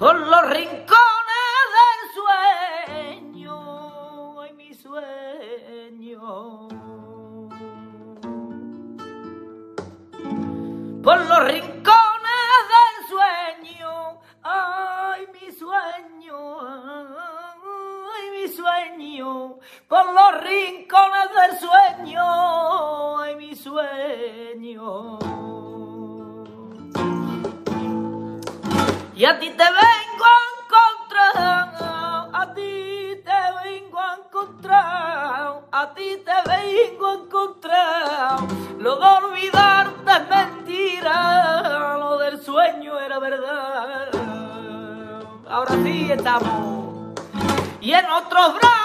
por los rincones del sueño, ay mi sueño, por los rincones del sueño, ay mi sueño, ay mi sueño, por los rincones del sueño, ay mi sueño. Y a ti te vengo a encontrar, a ti te vengo a encontrar, a ti te vengo a encontrar. Lo de olvidarte es mentira, lo del sueño era verdad. Ahora sí estamos, y en otros brazos